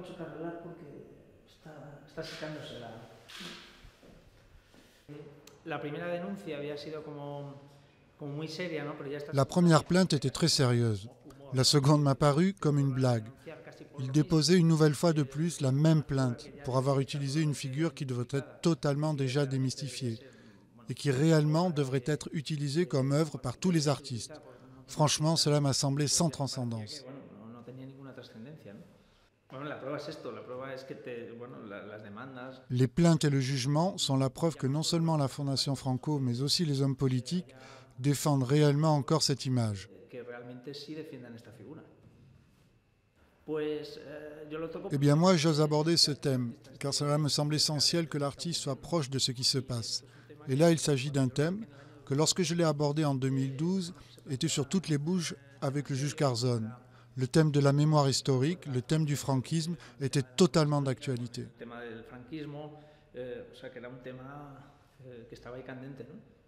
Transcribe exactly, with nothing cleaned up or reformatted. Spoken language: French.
La première plainte était très sérieuse. La seconde m'a paru comme une blague. Il déposait une nouvelle fois de plus la même plainte pour avoir utilisé une figure qui devrait être totalement déjà démystifiée et qui réellement devrait être utilisée comme œuvre par tous les artistes. Franchement, cela m'a semblé sans transcendance. Les plaintes et le jugement sont la preuve que non seulement la Fondation Franco, mais aussi les hommes politiques défendent réellement encore cette image. Eh bien moi, j'ose aborder ce thème, car cela me semble essentiel que l'artiste soit proche de ce qui se passe. Et là, il s'agit d'un thème que, lorsque je l'ai abordé en deux mille douze, était sur toutes les bouches avec le juge Carzón. Le thème de la mémoire historique, le thème du franquisme, était totalement d'actualité.